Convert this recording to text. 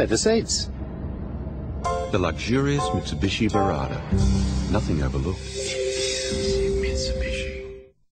leather seats. The luxurious Mitsubishi Verada. Nothing overlooked.